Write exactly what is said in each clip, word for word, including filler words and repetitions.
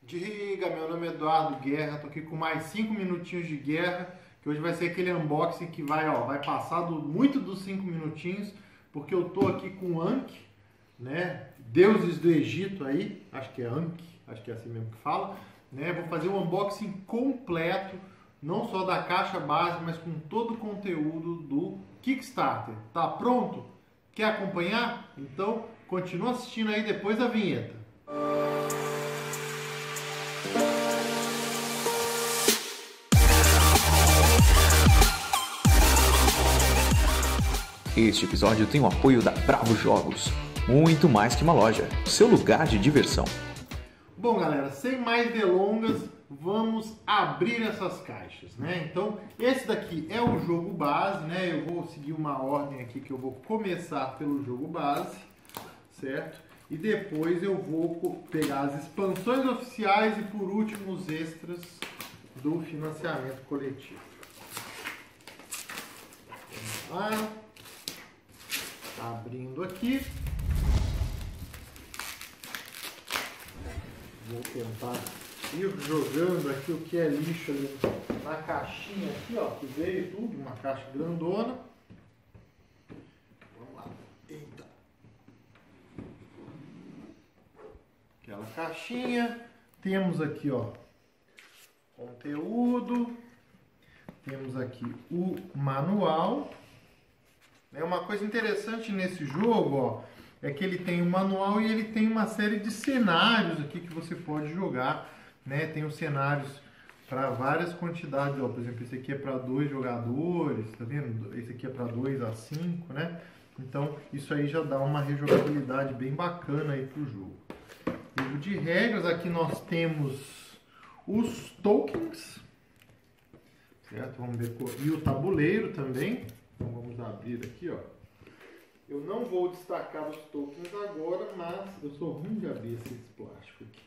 Diga, meu nome é Eduardo Guerra, tô aqui com mais cinco minutinhos de guerra, que hoje vai ser aquele unboxing que vai, ó, vai passar do, muito dos cinco minutinhos, porque eu tô aqui com Ankh, né, deuses do Egito aí, acho que é Ankh, acho que é assim mesmo que fala, né, vou fazer um unboxing completo, não só da caixa base, mas com todo o conteúdo do Kickstarter. Tá pronto? Quer acompanhar? Então, continua assistindo aí depois da vinheta. Este episódio tem o apoio da Bravo Jogos, muito mais que uma loja, seu lugar de diversão. Bom, galera, sem mais delongas, vamos abrir essas caixas, né? Então, esse daqui é o jogo base, né? Eu vou seguir uma ordem aqui que eu vou começar pelo jogo base, certo? E depois eu vou pegar as expansões oficiais e, por último, os extras do financiamento coletivo. Vamos lá. Abrindo aqui. Vou tentar ir jogando aqui o que é lixo ali na caixinha aqui, ó, que veio tudo, uma caixa grandona. Vamos lá. Eita. Aquela caixinha. Temos aqui, ó, conteúdo. Temos aqui o manual. É uma coisa interessante nesse jogo, ó, é que ele tem um manual e ele tem uma série de cenários aqui que você pode jogar, né? Tem os cenários para várias quantidades, ó, por exemplo, esse aqui é para dois jogadores, tá vendo? Esse aqui é para dois a cinco, né? Então, isso aí já dá uma rejogabilidade bem bacana aí pro jogo. Livro de regras, aqui nós temos os tokens, certo? Vamos ver, e o tabuleiro também. Então vamos abrir aqui, ó. Eu não vou destacar os tokens agora, mas eu sou ruim de abrir esses plásticos aqui.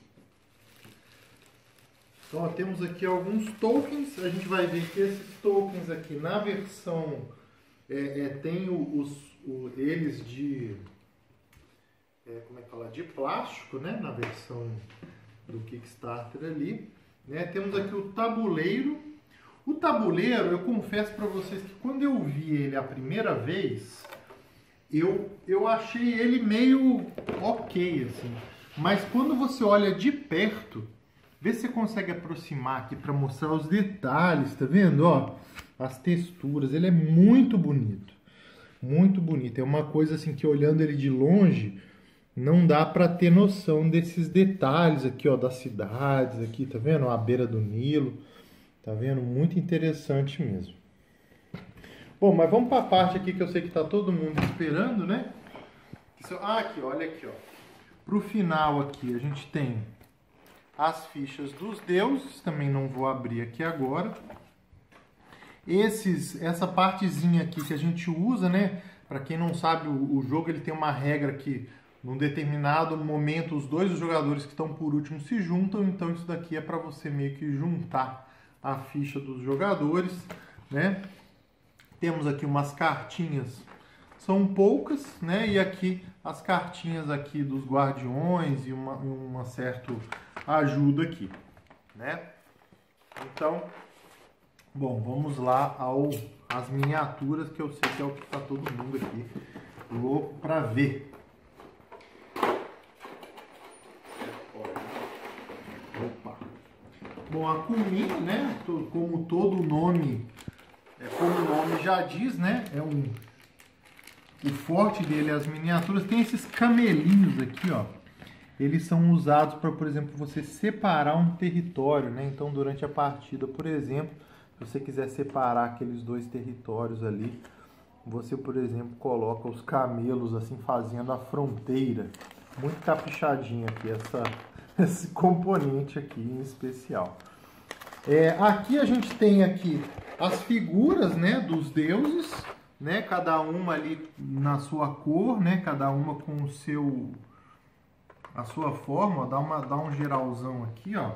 Então, ó, temos aqui alguns tokens. A gente vai ver que esses tokens aqui na versão é, é, tem os, o, eles de é, como é que fala? De plástico, né? Na versão do Kickstarter ali, né? Temos aqui o tabuleiro. O tabuleiro, eu confesso para vocês que quando eu vi ele a primeira vez, eu, eu achei ele meio ok, assim. Mas quando você olha de perto, vê se você consegue aproximar aqui para mostrar os detalhes, tá vendo? Ó, as texturas, ele é muito bonito, muito bonito. É uma coisa assim que olhando ele de longe, não dá para ter noção desses detalhes aqui, ó, das cidades aqui, tá vendo? À beira do Nilo. Tá vendo? Muito interessante mesmo. Bom, mas vamos para a parte aqui que eu sei que tá todo mundo esperando, né? Ah, aqui, olha aqui, ó. Pro final aqui a gente tem as fichas dos deuses, também não vou abrir aqui agora. Esses, essa partezinha aqui que a gente usa, né? Para quem não sabe, o, o jogo ele tem uma regra que num determinado momento os dois jogadores que estão por último se juntam, então isso daqui é para você meio que juntar a ficha dos jogadores, né? Temos aqui umas cartinhas, são poucas, né? E aqui as cartinhas aqui dos guardiões e uma, uma certa ajuda aqui, né? Então, bom, vamos lá ao as miniaturas, que eu sei que é o que tá todo mundo aqui louco para ver. Bom, a Kumi, né, como todo nome, é, como o nome já diz, né, é um, o forte dele é as miniaturas. Tem esses camelinhos aqui, ó, eles são usados para, por exemplo, você separar um território, né, então durante a partida, por exemplo, se você quiser separar aqueles dois territórios ali, você, por exemplo, coloca os camelos assim, fazendo a fronteira. Muito caprichadinho aqui essa... esse componente aqui em especial. É, aqui a gente tem aqui as figuras, né, dos deuses, né, cada uma ali na sua cor, né, cada uma com o seu a sua forma, ó, dá uma dá um geralzão aqui, ó.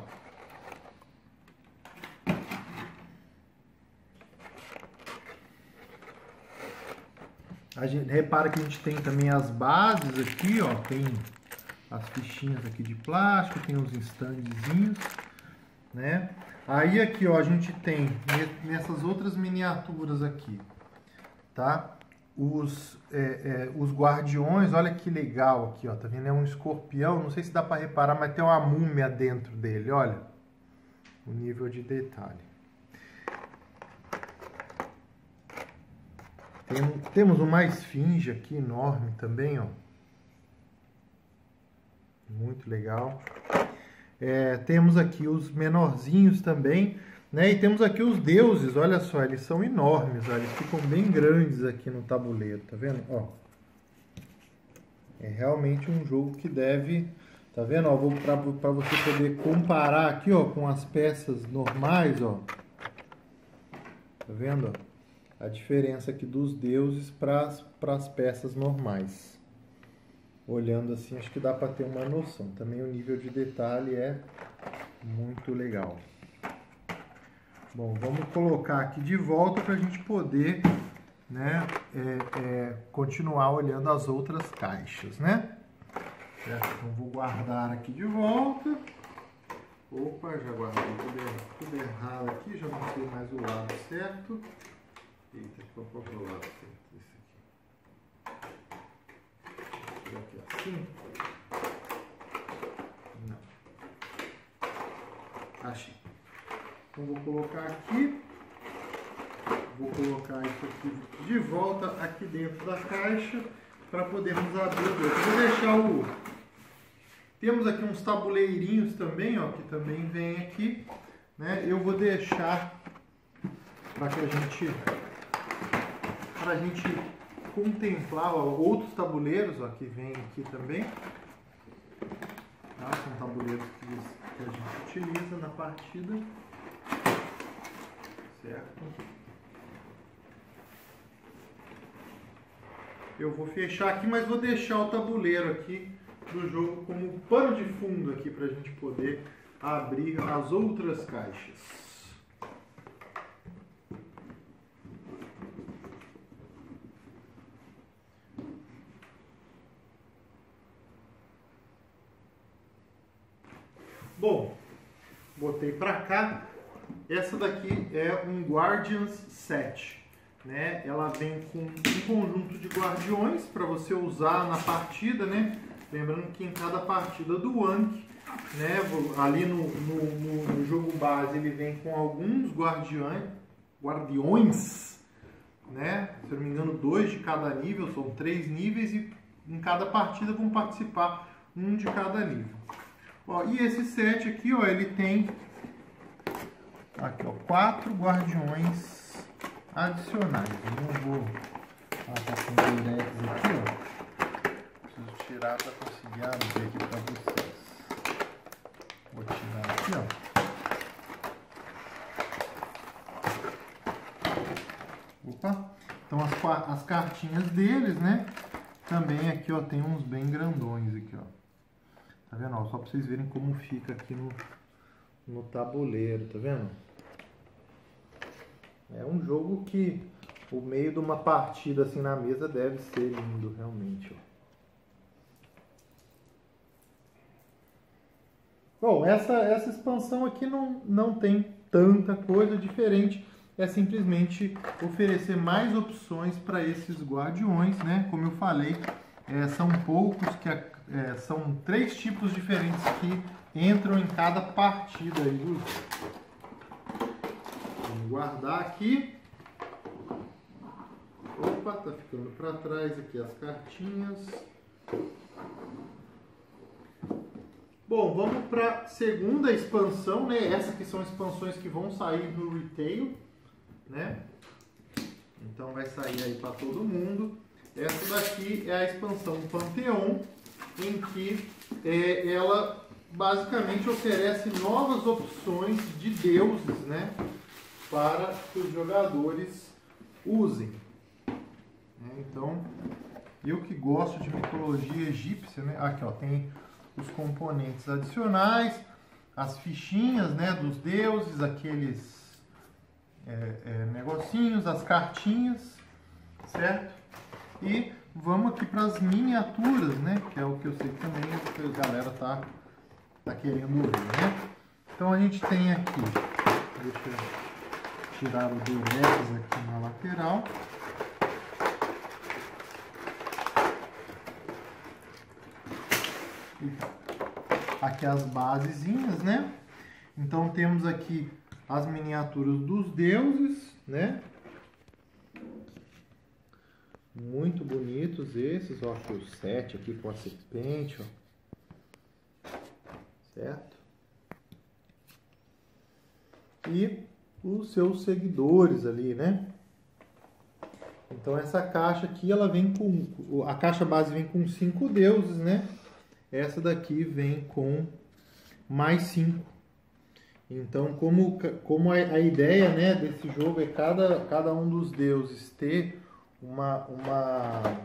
A gente repara que a gente tem também as bases aqui, ó, tem as fichinhas aqui de plástico, tem os standzinhos, né? Aí aqui, ó, a gente tem nessas outras miniaturas aqui, tá? Os, é, é, os guardiões, olha que legal aqui, ó, tá vendo? É um escorpião, não sei se dá para reparar, mas tem uma múmia dentro dele, olha o nível de detalhe. Tem, temos uma esfinge aqui enorme também, ó, muito legal. É, temos aqui os menorzinhos também, né? E temos aqui os deuses, olha só, eles são enormes, ó, eles ficam bem grandes aqui no tabuleiro, tá vendo? Ó, é realmente um jogo que deve, tá vendo? Ó, vou para você poder comparar aqui, ó, com as peças normais, ó, tá vendo? Ó, a diferença aqui dos deuses para as peças normais. Olhando assim, acho que dá para ter uma noção. Também o nível de detalhe é muito legal. Bom, vamos colocar aqui de volta para a gente poder, né, é, é, continuar olhando as outras caixas, né? Certo? Então vou guardar aqui de volta. Opa, já guardei tudo, tudo errado aqui, já não sei mais o lado certo. Eita, qual é o lado certo? Aqui assim. Não. Achei. Então vou colocar aqui. Vou colocar isso aqui de volta aqui dentro da caixa para podermos abrir o outro. Vou deixar o. Temos aqui uns tabuleirinhos também, ó, que também vem aqui, né? Eu vou deixar para que a gente para a gente contemplar, ó, outros tabuleiros, ó, que vem aqui também, tá? São tabuleiros que, que a gente utiliza na partida, certo? Eu vou fechar aqui, mas vou deixar o tabuleiro aqui do jogo como pano de fundo aqui para a gente poder abrir as outras caixas. Bom, botei para cá. Essa daqui é um Guardians Set, né? Ela vem com um conjunto de guardiões para você usar na partida, né? Lembrando que em cada partida do Anki, né? Ali no, no, no, no jogo base ele vem com alguns guardiões, guardiões, né? Se eu não me engano, dois de cada nível, são três níveis e em cada partida vão participar um de cada nível. Ó, e esse set aqui, ó, ele tem aqui, ó, quatro guardiões adicionais. Eu não vou passar com o Durex aqui, ó. Preciso tirar para conseguir abrir aqui para vocês. Vou tirar aqui, ó. Opa! Então as, as cartinhas deles, né? Também aqui, ó, tem uns bem grandões aqui, ó. Tá vendo? Ó, só para vocês verem como fica aqui no, no tabuleiro, tá vendo? É um jogo que o meio de uma partida assim na mesa deve ser lindo, realmente, ó. Bom, essa, essa expansão aqui não, não tem tanta coisa diferente, é simplesmente oferecer mais opções para esses guardiões, né? Como eu falei, é, são poucos que a, É, são três tipos diferentes que entram em cada partida aí do jogo. Vamos guardar aqui. Opa, tá ficando para trás aqui as cartinhas. Bom, vamos para a segunda expansão, né? Essas que são expansões que vão sair no retail, né? Então vai sair aí para todo mundo. Essa daqui é a expansão Pantheon, em que é, ela basicamente oferece novas opções de deuses, né, para que os jogadores usem. É, então, eu que gosto de mitologia egípcia, né, aqui ó, tem os componentes adicionais, as fichinhas, né, dos deuses, aqueles é, é, negocinhos, as cartinhas, certo? E vamos aqui para as miniaturas, né? Que é o que eu sei que também a galera tá, tá querendo ver, né? Então a gente tem aqui, deixa eu tirar o durex aqui na lateral. Aqui as basezinhas, né? Então temos aqui as miniaturas dos deuses, né? Muito bonitos esses, ó, aqui o sete aqui com a serpente, ó. Certo? E os seus seguidores ali, né? Então essa caixa aqui, ela vem com, a caixa base vem com cinco deuses, né? Essa daqui vem com mais cinco. Então, como, como a ideia, né, desse jogo é cada, cada um dos deuses ter uma, uma,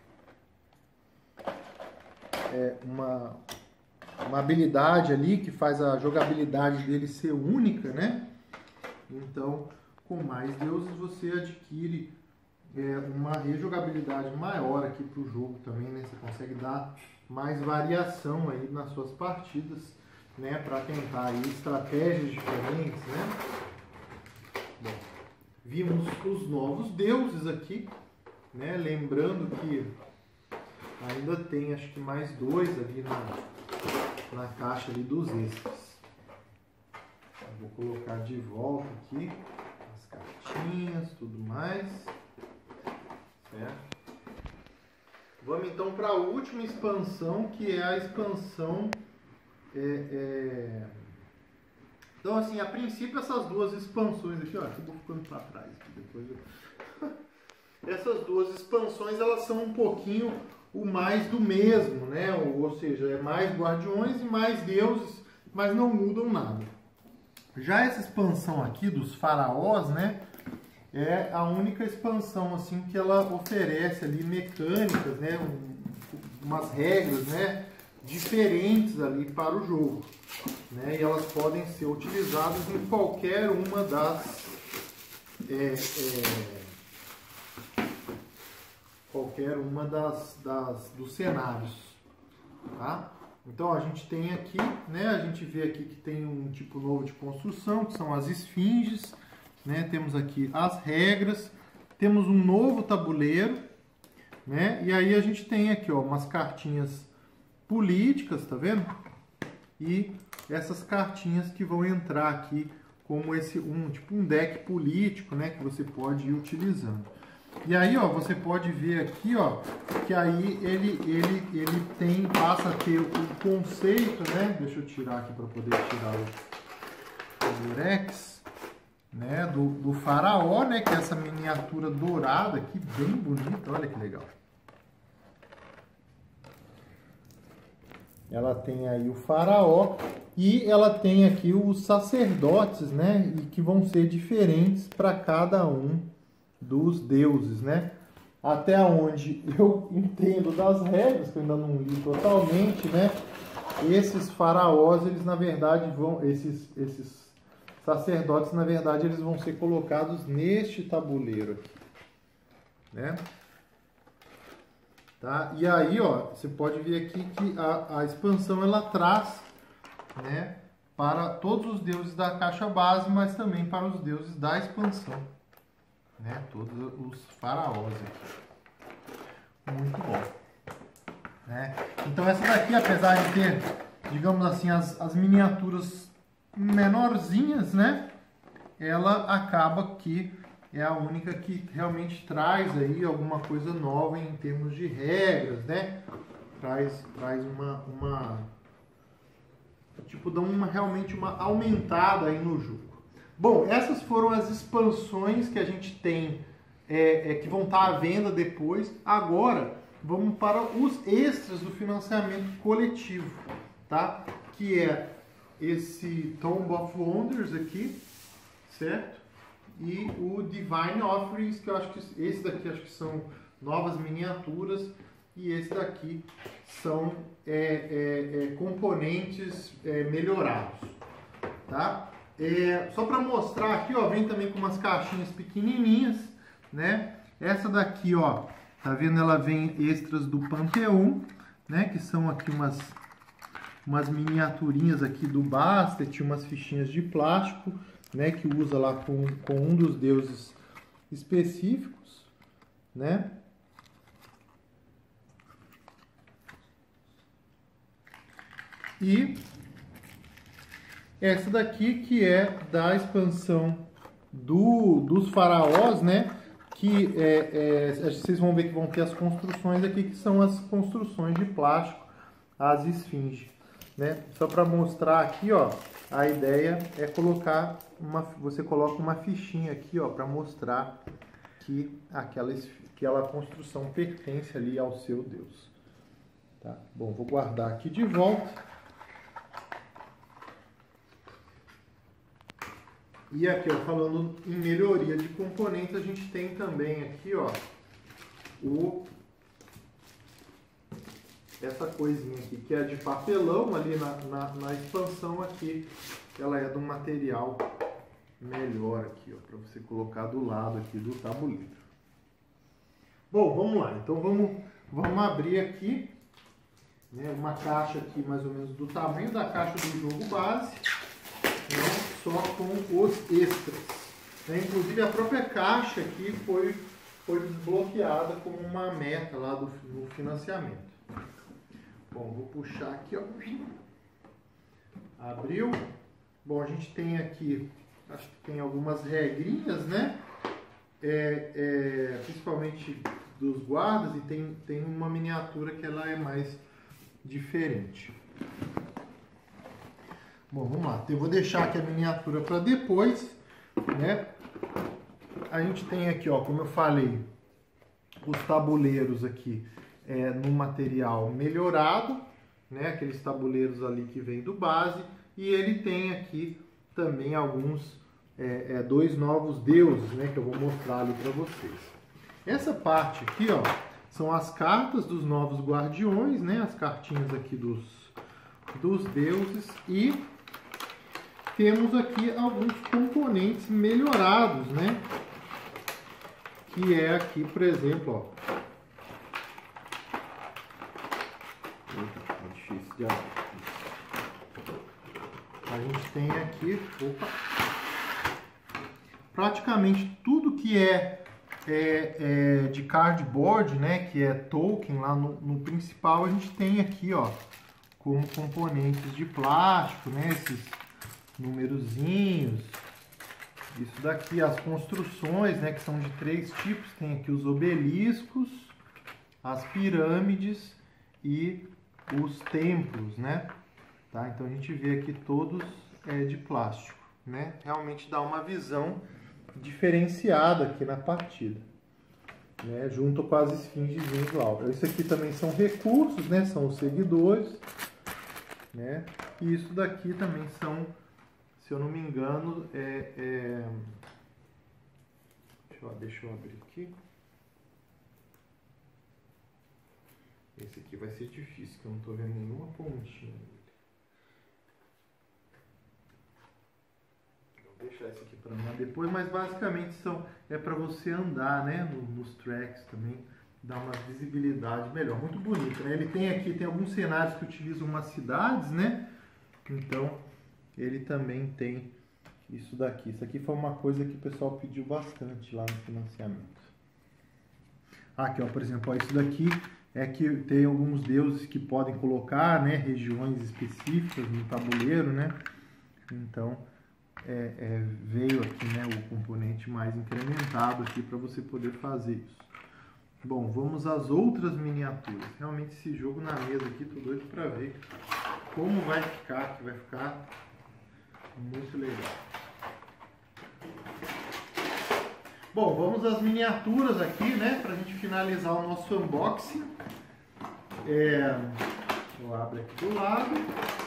é, uma, uma habilidade ali que faz a jogabilidade dele ser única, né? Então, com mais deuses você adquire é, uma rejogabilidade maior aqui para o jogo também, né? Você consegue dar mais variação aí nas suas partidas, né, para tentar aí estratégias diferentes, né? Bom, vimos os novos deuses aqui, né? Lembrando que ainda tem acho que mais dois ali na, na caixa ali dos extras. Vou colocar de volta aqui as cartinhas, tudo mais, certo? Vamos então para a última expansão, que é a expansão... É, é... Então, assim, a princípio, essas duas expansões aqui, ó, acabou ficando para trás. Depois eu... Essas duas expansões, elas são um pouquinho o mais do mesmo, né? Ou, ou seja, é mais guardiões e mais deuses, mas não mudam nada. Já essa expansão aqui dos faraós, né? É a única expansão assim que ela oferece ali mecânicas, né, um, umas regras, né, diferentes ali para o jogo, né, e elas podem ser utilizadas em qualquer uma das é, é, qualquer uma das, das dos cenários, tá? Então a gente tem aqui, né, a gente vê aqui que tem um tipo novo de construção, que são as esfinges. Né, temos aqui as regras, temos um novo tabuleiro, né, e aí a gente tem aqui, ó, umas cartinhas políticas, tá vendo? E essas cartinhas que vão entrar aqui como esse um tipo um deck político, né, que você pode ir utilizando. E aí, ó, você pode ver aqui, ó, que aí ele ele ele tem passa a ter o conceito, né? Deixa eu tirar aqui para poder tirar o, o durex. Né, do, do faraó, né, que é essa miniatura dourada aqui, bem bonita, olha que legal. Ela tem aí o faraó e ela tem aqui os sacerdotes, né, e que vão ser diferentes para cada um dos deuses, né. Até onde eu entendo das regras, que eu ainda não li totalmente, né, esses faraós, eles na verdade vão, esses, esses sacerdotes, na verdade, eles vão ser colocados neste tabuleiro aqui, né? Tá? E aí, ó, você pode ver aqui que a, a expansão, ela traz, né, para todos os deuses da caixa base, mas também para os deuses da expansão, né? Todos os faraós aqui. Muito bom. Né? Então, essa daqui, apesar de ter, digamos assim, as, as miniaturas menorzinhas, né? Ela acaba que é a única que realmente traz aí alguma coisa nova em termos de regras, né? Traz, traz uma, uma tipo, dá uma, realmente uma aumentada aí no jogo. Bom, essas foram as expansões que a gente tem, é, é, que vão estar à venda depois. Agora, vamos para os extras do financiamento coletivo, tá? Que é esse Tomb of Wonders aqui, certo? E o Divine Offerings, que eu acho que esse daqui acho que são novas miniaturas, e esse daqui são é, é, é, componentes é, melhorados, tá? É, só para mostrar aqui, ó, vem também com umas caixinhas pequenininhas, né? Essa daqui, ó, Tá vendo? Ela vem extras do Pantheon, né? Que são aqui umas, umas miniaturinhas aqui do Bastet, umas fichinhas de plástico, né? Que usa lá com, com um dos deuses específicos, né? E essa daqui que é da expansão do, dos faraós, né? Que é, é, vocês vão ver que vão ter as construções aqui, que são as construções de plástico, as esfinges, né? Só para mostrar aqui, ó, a ideia é colocar uma, você coloca uma fichinha aqui, ó, para mostrar que aquela, aquela construção pertence ali ao seu Deus. Tá? Bom, vou guardar aqui de volta. E aqui, ó, falando em melhoria de componentes, a gente tem também aqui, ó, o, essa coisinha aqui, que é de papelão ali na, na, na expansão aqui. Ela é de um material melhor aqui, ó, para você colocar do lado aqui do tabuleiro. Bom, vamos lá. Então vamos, vamos abrir aqui, né, uma caixa aqui mais ou menos do tamanho da caixa do jogo base, né, só com os extras. Né? Inclusive a própria caixa aqui foi, foi desbloqueada como uma meta lá do, do financiamento. Bom, vou puxar aqui, ó. Abriu. Bom, a gente tem aqui, acho que tem algumas regrinhas, né? É, é, principalmente dos guardas, e tem, tem uma miniatura que ela é mais diferente. Bom, vamos lá. Eu vou deixar aqui a miniatura para depois, né? A gente tem aqui, ó, como eu falei, os tabuleiros aqui é, no material melhorado, né? Aqueles tabuleiros ali que vem do base, e ele tem aqui também alguns é, é, dois novos deuses, né? Que eu vou mostrar ali para vocês. Essa parte aqui, ó, são as cartas dos novos guardiões, né? As cartinhas aqui dos, dos deuses, e temos aqui alguns componentes melhorados, né? Que é aqui, por exemplo, ó. Eita, é difícil de abrir. A gente tem aqui, opa, praticamente tudo que é, é, é de cardboard, né? Que é token lá no, no principal, a gente tem aqui, ó, como componentes de plástico, né? Esses numerozinhos, isso daqui, as construções, né, que são de três tipos, tem aqui os obeliscos, as pirâmides e os templos, né, tá? Então a gente vê aqui todos é, de plástico, né, realmente dá uma visão diferenciada aqui na partida, né, junto com as esfinges lá. Isso aqui também são recursos, né, são os seguidores, né, e isso daqui também são, se eu não me engano, é, é... Deixa, eu, deixa eu abrir aqui. Esse aqui vai ser difícil, que eu não estou vendo nenhuma pontinha. Vou deixar esse aqui para nós depois, mas basicamente são, é para você andar, né, no, nos tracks também, dar uma visibilidade melhor. Muito bonito, né? Ele tem aqui, tem alguns cenários que utilizam umas cidades, né? Então ele também tem isso daqui. Isso aqui foi uma coisa que o pessoal pediu bastante lá no financiamento. Aqui, ó, por exemplo, ó, isso daqui é que tem alguns deuses que podem colocar, né, regiões específicas no tabuleiro, né? Então é, é, veio aqui, né, o componente mais incrementado aqui para você poder fazer isso. Bom, vamos às outras miniaturas. Realmente esse jogo na mesa aqui, tô doido para ver como vai ficar, que vai ficar muito legal. Bom, vamos às miniaturas aqui, né? Pra gente finalizar o nosso unboxing. É... Eu abro aqui do lado.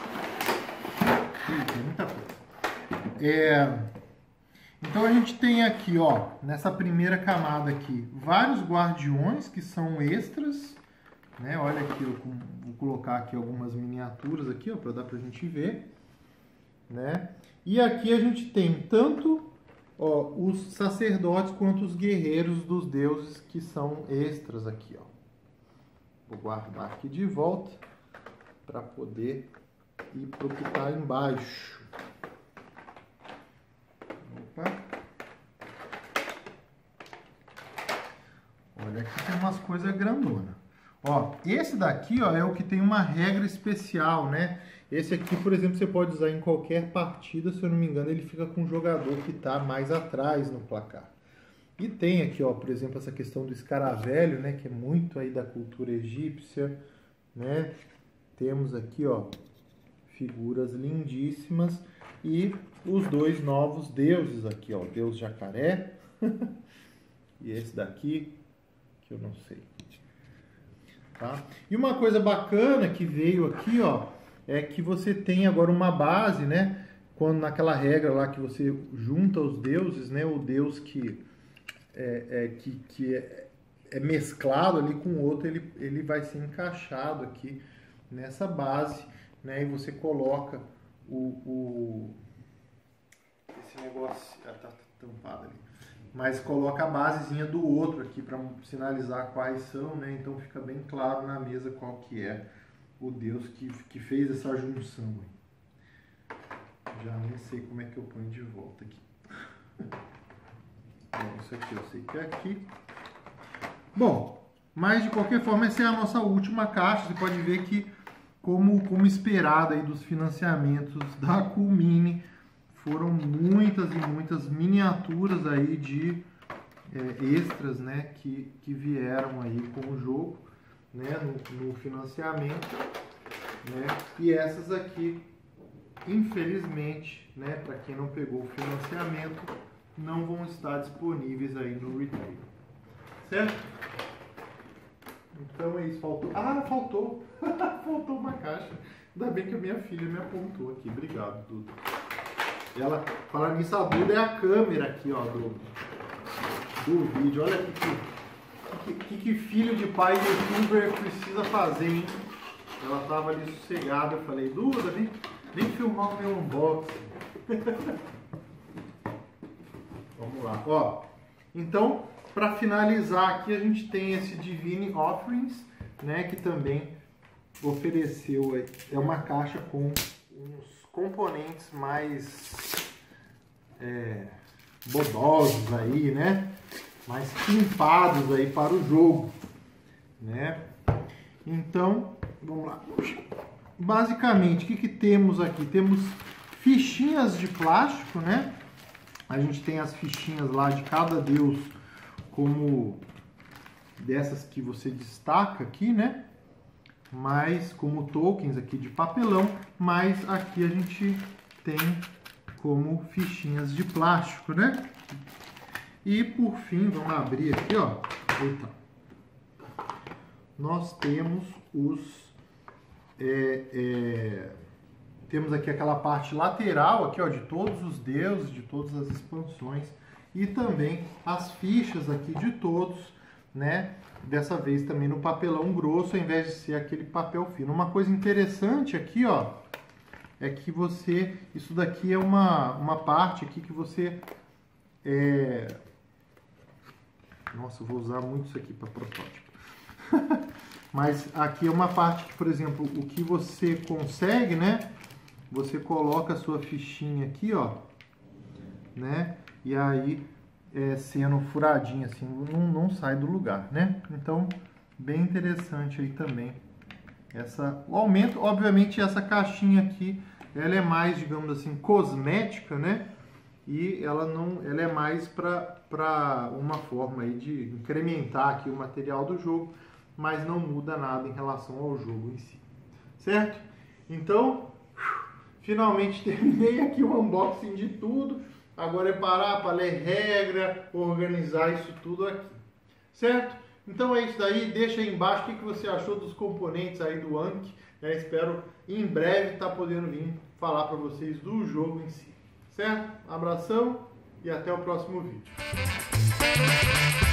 Ih, tem muita coisa. É... Então a gente tem aqui, ó, nessa primeira camada aqui, vários guardiões que são extras, né? Olha aqui, eu vou colocar aqui algumas miniaturas aqui, ó, para dar pra gente ver, né? E aqui a gente tem tanto ó, os sacerdotes quanto os guerreiros dos deuses que são extras aqui, ó. Vou guardar aqui de volta para poder ir para o que está embaixo. Opa. Olha, aqui tem umas coisas grandonas. Ó, esse daqui, ó, é o que tem uma regra especial, né? Esse aqui, por exemplo, você pode usar em qualquer partida, se eu não me engano, ele fica com o jogador que está mais atrás no placar. E tem aqui, ó, por exemplo, essa questão do escaravelho, né, que é muito aí da cultura egípcia, né? Temos aqui, ó, figuras lindíssimas e os dois novos deuses aqui, ó, o deus jacaré e esse daqui, que eu não sei. Tá? E uma coisa bacana que veio aqui, ó, é que você tem agora uma base, né? Quando naquela regra lá que você junta os deuses, né? O deus que é, é, que, que é, é mesclado ali com o outro, ele, ele vai ser encaixado aqui nessa base, né? E você coloca o, o esse negócio, ah, tá tampado ali, mas coloca a basezinha do outro aqui para sinalizar quais são, né? Então fica bem claro na mesa qual que é o deus que, que fez essa junção. Já nem sei como é que eu ponho de volta aqui. Bom, isso aqui eu sei que é aqui. Bom, mas de qualquer forma essa é a nossa última caixa. Você pode ver que, como, como esperado aí dos financiamentos da Cool Mini, foram muitas e muitas miniaturas aí de é, extras, né, que, que vieram aí com o jogo, né, no, no financiamento, né, e essas aqui, infelizmente, né, para quem não pegou o financiamento, não vão estar disponíveis aí no retail, certo? Então é isso, faltou, ah, faltou, faltou uma caixa, ainda bem que a minha filha me apontou aqui, obrigado, Duda. Ela, falando nisso, a Duda é a câmera aqui, ó, do, do vídeo. Olha o que, que, que filho de pai youtuber precisa fazer, hein? Ela tava ali sossegada, eu falei, Duda, vem, vem filmar o meu unboxing. Vamos lá, ó. Então, para finalizar aqui, a gente tem esse Divine Offerings, né, que também ofereceu, é uma caixa com uns componentes mais é, bodosos aí, né? Mais pimpados aí para o jogo, né? Então, vamos lá. Basicamente, o que, que temos aqui? Temos fichinhas de plástico, né? A gente tem as fichinhas lá de cada deus, como dessas que você destaca aqui, né? Mas como tokens aqui de papelão, mas aqui a gente tem como fichinhas de plástico, né? E por fim, vamos abrir aqui, ó. Eita. Nós temos os é, é, temos aqui aquela parte lateral aqui, ó, de todos os deuses, de todas as expansões e também as fichas aqui de todos, né? Dessa vez também no papelão grosso, ao invés de ser aquele papel fino. Uma coisa interessante aqui, ó, é que você, isso daqui é uma, uma parte aqui que você, é... nossa, eu vou usar muito isso aqui para protótipo. Mas aqui é uma parte que, por exemplo, o que você consegue, né, você coloca a sua fichinha aqui, ó, né, e aí... É, sendo furadinho assim, não, não sai do lugar, né? Então, bem interessante aí também essa, o aumento. Obviamente essa caixinha aqui, ela é mais, digamos assim, cosmética, né? E ela não, ela é mais para uma forma aí de incrementar aqui o material do jogo, mas não muda nada em relação ao jogo em si, certo? Então, finalmente terminei aqui o unboxing de tudo. Agora é parar para ler regra, organizar isso tudo aqui, certo? Então é isso daí, deixa aí embaixo o que você achou dos componentes aí do Anki, né? Espero em breve estar podendo vir falar para vocês do jogo em si, certo? Abração e até o próximo vídeo.